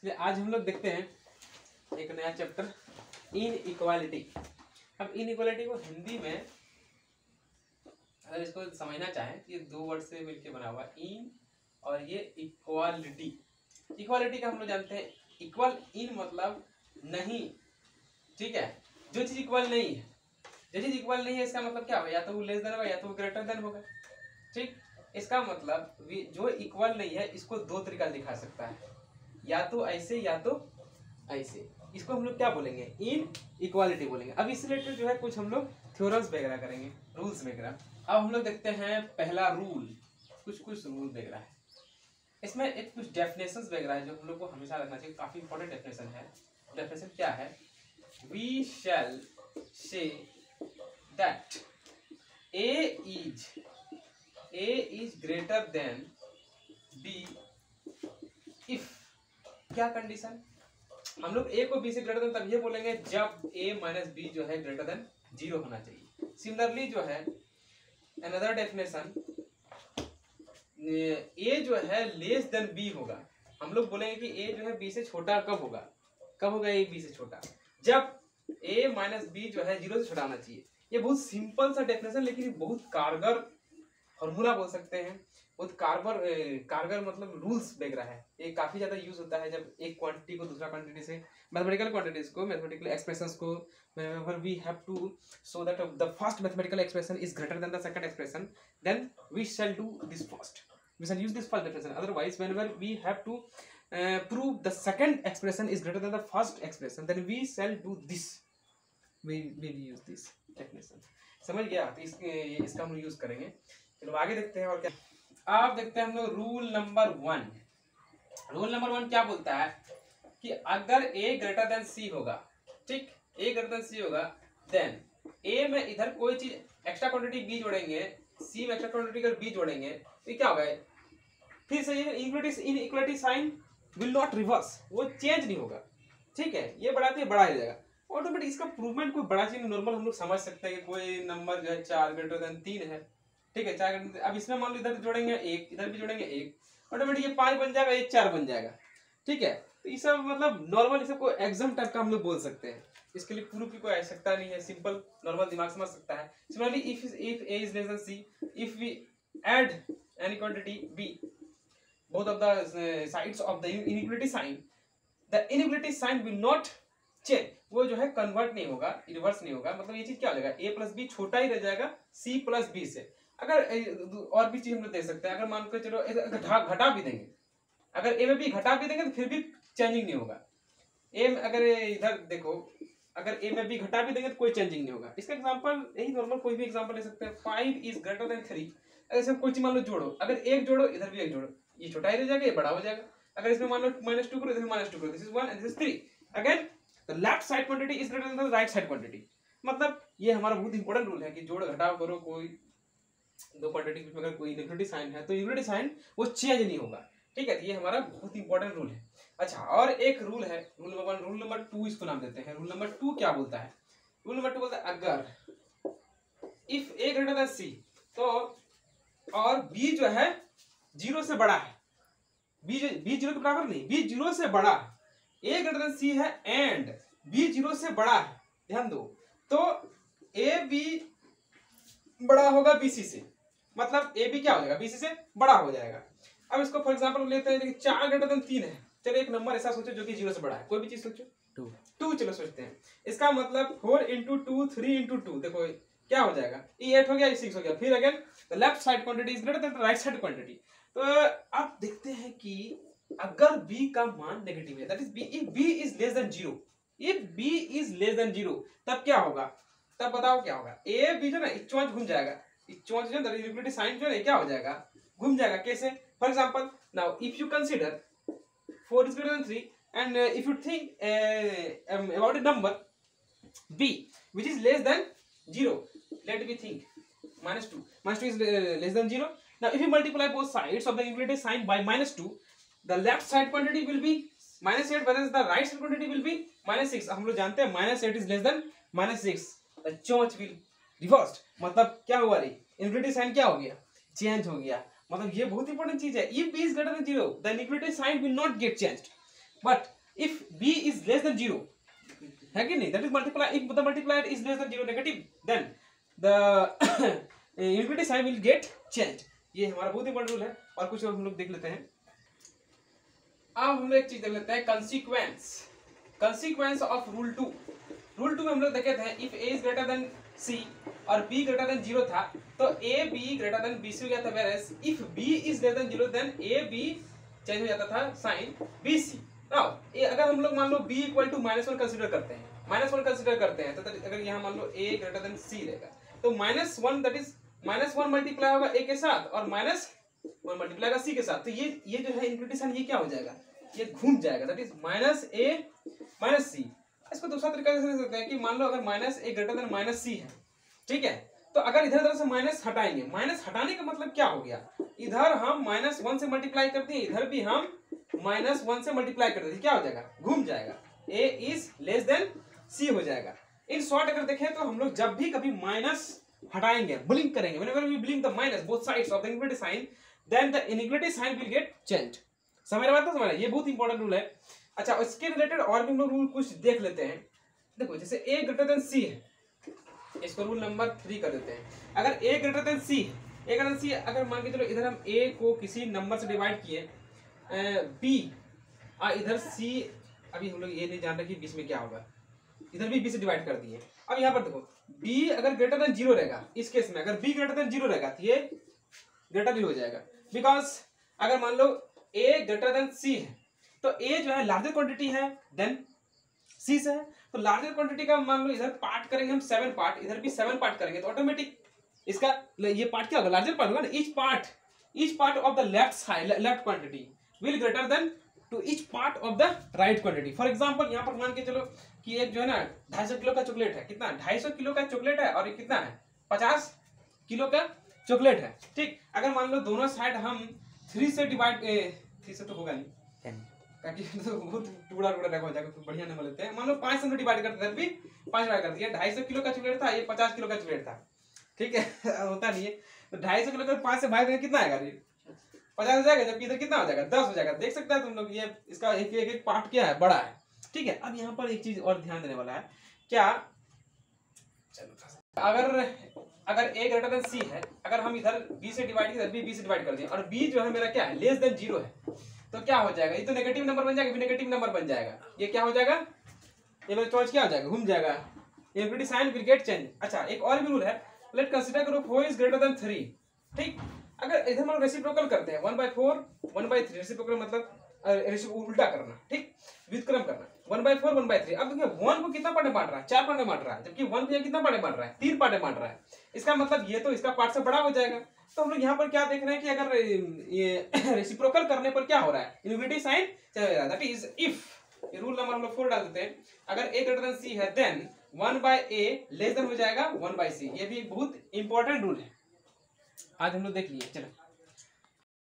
इसलिए आज हम लोग देखते हैं एक नया चैप्टर इन इक्वालिटी। अब इन इक्वालिटी को हिंदी में अगर इसको समझना चाहें तो ये दो वर्ड से मिलकर बना हुआ इन और ये इक्वालिटी। इक्वालिटी का हम लोग जानते हैं इक्वल इन मतलब नहीं, ठीक है। जो चीज इक्वल नहीं है, जो चीज इक्वल नहीं है इसका मतलब क्या होगा, या तो वो लेस देन होगा या तो वो ग्रेटर देन होगा, ठीक। इसका मतलब जो इक्वल नहीं है इसको दो तरीका दिखा सकता है, या तो ऐसे या तो ऐसे। इसको हम लोग क्या बोलेंगे, इन इक्वालिटी बोलेंगे। अब इस रिलेटेड जो है कुछ हम लोग थ्योरम्स वगैरह करेंगे, रूल्स वगैरह। अब हम लोग देखते हैं पहला रूल, कुछ रूल वगैरह है इसमें, एक कुछ डेफिनेशंस वगैरह है जो हम लोग को हमेशा रखना चाहिए। काफी इंपॉर्टेंट डेफिनेशन है। डेफिनेशन क्या है, we shall say that A is greater than B if, क्या कंडीशन, हम लोग ए को बी से ग्रेटर देन तब ये बोलेंगे जब ए माइनस बी जो है ग्रेटर देन 0 होना चाहिए। सिमिलरली जो है अनदर डेफिनेशन, ए जो है लेस देन बी होगा। हम लोग बोलेंगे कि ए जो है बी से छोटा कब होगा, कब होगा ए बी से छोटा, जब ए माइनस बी जो है 0 से छोटा होना चाहिए। ये बहुत सिंपल सा डेफिनेशन, लेकिन बहुत कारगर फॉर्मूला बोल सकते हैं, बहुत कारगर मतलब रूल्स वगैरह है। ये काफी ज्यादा यूज होता है जब एक क्वांटिटी को दूसरा क्वांटिटी से, मैथमेटिकल क्वांटिटीज को, मैथमेटिकल एक्सप्रेशंस को, whenever we have to show that the first mathematical expression is greater than the second expression, then we shall do this first, we shall use this first expression. Otherwise whenever we have to prove the second expression is greater than the first expression, then we shall do this, we will use this definition। समझ गया, तो इसका हम use करेंगे। चलो आगे देखते हैं और क्या। आप देखते हैं हम लोग रूल नंबर 1। रूल नंबर 1 क्या बोलता है कि अगर a ग्रेटर देन c होगा, ठीक, a ग्रेटर देन c होगा, देन a में इधर कोई चीज एक्स्ट्रा क्वांटिटी b जोड़ेंगे, c में एक्स्ट्रा क्वांटिटी अगर b जोड़ेंगे तो क्या होगा, फिर से ये inequality sign will not reverse, वो चेंज नहीं होगा, ठीक है। ये बढ़ाते बड़ा ही जाएगा ऑटोमेटिक। इसका प्रूवमेंट कोई बड़ा चीज नॉर्मल हम लोग समझ सकते हैं कि कोई नंबर जो है 4 ग्रेटर देन 3 है, ठीक है, 4 ग्रेटर। अब इसमें मान लो इधर जोड़ेंगे 1, इधर भी जोड़ेंगे 1, ऑटोमेटिक ये 5 बन जाएगा, ये 4 बन जाएगा, ठीक है। तो ये सब मतलब नॉर्मल, इसे कोई एग्जाम टाइप का हम लोग बोल सकते हैं। इसके लिए प्रूफ की कोई आवश्यकता नहीं है, सिंपल नॉर्मल दिमाग समझ सकता है। Similarly if a is less than c, if we add any quantity b, both of the sides of the inequality sign, the inequality sign will not change, वो जो है कन्वर्ट नहीं होगा, रिवर्स नहीं होगा। मतलब ये चीज क्या हो जाएगा, a प्लस बी छोटा ही रह जाएगा c प्लस बी से। अगर और भी चीज हम लोग दे सकते हैं, अगर मान के चलो घटा भी देंगे, अगर a में भी घटा भी देंगे तो फिर भी चेंजिंग नहीं होगा। a में अगर इधर देखो, अगर a में भी घटा भी देंगे तो कोई चेंजिंग नहीं होगा। इसका एग्जांपल यही नॉर्मल कोई भी एग्जांपल ले सकते हैं। 5 इज ग्रेटर देन 3, ऐसे कोई चीज मान लो जोड़ो, अगर 1 जोड़ो इधर भी 1 जोड़ो, ये छोटा ही रह जाएगा, ये बड़ा हो जाएगा। अगर इसमें मान लो -2 करो, इधर -2 करो, this is 1 and this is 3, again the left side quantity is greater than the right side quantity. मतलब ये हमारा बहुत इंपॉर्टेंट रूल है कि जोड़ घटाव करो, कोई दो क्वांटिटी के बीच में अगर कोई इक्विलिटी साइन है तो इक्विलिटी साइन वो चेंज नहीं होगा, ठीक है। तो ये हमारा बहुत इंपॉर्टेंट रूल है। अच्छा, और एक रूल है, रूल नंबर 1, रूल नंबर 2 इसको नाम देते हैं। रूल नंबर 2 क्या बोलता है, रूल नंबर 2 बोलता है अगर if a greater than c, तो और b जो है 0 से बड़ा है, b 0 के बराबर नहीं, b 0 से बड़ा है, a ग्रेटर देन c है एंड b 0 से बड़ा है, ध्यान दो, तो a b बड़ा होगा bc से, मतलब a b क्या हो जाएगा, bc से बड़ा हो जाएगा। अब इसको फॉर एग्जांपल लेते हैं, 4 ग्रेटर देन 3 है, चलो एक नंबर ऐसा सोचो जो कि 0 से बड़ा है, कोई भी चीज सोचो, 2 चलो सोचते हैं। इसका मतलब 4 into 2, 3 into 2, देखो क्या हो जाएगा, ये 8 हो गया, ये 6 हो गया। फिर again the left side quantity is greater than the right side quantity. तो आप देखते हैं कि अगर b का मान नेगेटिव है, that is b, if b is less than 0, if b is less than 0, तब क्या होगा, तब बताओ क्या होगा, a b जो ना चौंच घूम जाएगा, चौंच जो इक्विलिटी साइन जो है क्या हो जाएगा, घूम जाएगा। कैसे, for example now if you consider 4 is greater than 3 and if you think about a number b which is less than 0, let me think, -2 is less than 0. Now if you multiply both sides of the equality sign by -2, the left side quantity will be -8 whereas the right side quantity will be -6। हम लोग जानते हैं -8 is less than -6, the change will reversed, मतलब क्या हुआ रे, equality sign क्या हो गया, चेंज हो गया। मतलब ये बहुत इंपॉर्टेंट चीज है। If b is greater than 0 the inequality sign will not get changed, but if b is less than 0 है कि नहीं, that is multiply, if the multiplier is less than 0 negative, then the infinity sign will get change. ये हमारा बहुत important rule है। और कुछ हम लोग देख लेते हैं। अब हम लोग एक चीज देख लेते हैं, कंसीक्वेंस ऑफ रूल 2। रूल 2 में हम लोग देखे थे if a is greater than c और b ग्रेटर देन 0 था तो a b greater than b c हो गया था, whereas if b is less than 0 then a b change हो जाता था साइन b c। नाउ अगर हम लोग मान लो b इक्वल टू -1 कंसीडर करते हैं, -1 कंसीडर करते हैं, तो अगर यहाँ मान लो a ग्रेटर देन c रहेगा तो -1 दैट इज -1 मल्टीप्लाई होगा a के साथ और -1 मल्टीप्लाई होगा c के साथ। तो ये जो है इनफिनिटी साइन ये क्या हो जाएगा, ये घूम जाएगा, दैट इज -a -c। इसको दूसरा तरीका से देख सकते हैं कि मान लो अगर -a ग्रेटर देन -c है, ठीक है, तो अगर इधर से माइनस हटाएंगे, माइनस हटाने का मतलब क्या हो गया, इधर हम -1 से मल्टीप्लाई करते हैं, इधर भी हम -1 से मल्टीप्लाई करते हैं, क्या हो जाएगा, घूम जाएगा, a is less than c हो जाएगा। इन शॉर्ट अगर देखें तो हम लोग जब भी कभी माइनस हटाएंगे, ब्लिंक करेंगे, whenever we blink the minus both sides of the infinity sign then the inequality sign will get changed। समझ रहे बात, ये बहुत इंपॉर्टेंट रूल है। अच्छा, इसके रिलेटेड और भी हम लोग रूल कुछ देख लेते हैं। देखो जैसे a ग्रेटर देन c है, इसको रूल नंबर 3 कर देते हैं। अगर a ग्रेटर देन c है, a ग्रेटर देन c, अगर मान के चलो इधर हम a को किसी नंबर से डिवाइड किए, b इधर c, अभी हम लोग ये नहीं जान रहे कि बीच में क्या होगा, इधर भी b से डिवाइड कर दिए। अब यहाँ पर देखो b अगर ग्रेटर देन 0 रहेगा, इस केस में अगर b ग्रेटर देन 0 रहेगा तो ये ग्रेटर हो जाएगा, बिकॉज अगर मान लो a ग्रेटर देन c है तो a जो है लार्जर क्वांटिटी है देन c से है, तो लार्जर क्वांटिटी का मान लो इधर पार्ट करेंगे हम 7 पार्ट, इधर भी 7 पार्ट करेंगे तो ऑटोमेटिक इसका ये पार्ट क्या होगा, लार्जर पार्ट होगा ना। Each part of the left side, left quantity will greater than to each part of the right quantity. For example यहाँ पर मान के चलो कि एक जो है ना 250 किलो का चॉकलेट है, कितना 250 किलो का चॉकलेट है, और ये कितना है 50 किलो का चॉकलेट है, ठीक। अगर मान लो दोनों साइड हम 3 से डिवाइड, 3 से तो होगा नहीं तो बहुत टुकड़ा टुकड़ा हो जाएगा, तो बढ़िया नंबर लेते हैं। मान लो 5 से डिवाइड करते हैं, भी 5 डिवाइड कर दिया, 250 किलो का चॉकलेट था, ये 50 किलो का चॉकलेट था, ठीक है होता नहीं है, तो 250 किलो का 5 से भाग कितना आएगा, 50 हो जाएगा, जबकि इधर कितना हो जाएगा 10 हो जाएगा। देख सकते हैं तुम लोग, ये इसका एक पार्ट क्या है, बड़ा है, ठीक है। अब यहाँ पर एक चीज और ध्यान देने वाला है, क्या, अगर a ग्रेटर देन c है, अगर हम इधर b से डिवाइड किया, b से डिवाइड कर दिया, और b जो है मेरा क्या है, लेस देन 0 है, तो क्या हो जाएगा, ये तो नेगेटिव नंबर बन जाएगा, नेगेटिव नंबर बन जाएगा, ये क्या हो जाएगा, ये मेरा चॉइस क्या हो जाएगा, घूम जाएगा, infinity sign will get change. अच्छा, एक और भी रूल है, let consider group 4 is greater than 3, ठीक। अगर इधर हम रेसिप्रोकल करते हैं 1/4 1/3, रेसिप्रोकल मतलब उल्टा करना, ठीक, व्युत्क्रम करना, 1/4 1/3। अब देखिए 1 को कितना पार्ट में बांट रहा है, 4 पार्ट में बांट रहा है, जबकि 1 को कितना पार्ट में बांट रहा है, 3 पार्ट में बांट रहा है। इसका मतलब ये तो इसका पार्ट से बड़ा हो जाएगा। तो हम लोग यहाँ पर क्या देख रहे हैं कि अगर ये रेसिप्रोकल करने पर क्या हो रहा है, इनफिनिटी साइन चल रहा है, दैट इज इफ, ये रूल नंबर हम लोग 4 डाल देते हैं, अगर a ग्रेटर देन c है देन 1/a लेस देन हो जाएगा 1/c। ये भी एक बहुत इंपॉर्टेंट रूल है, आज हम लोग देख लिए। चलो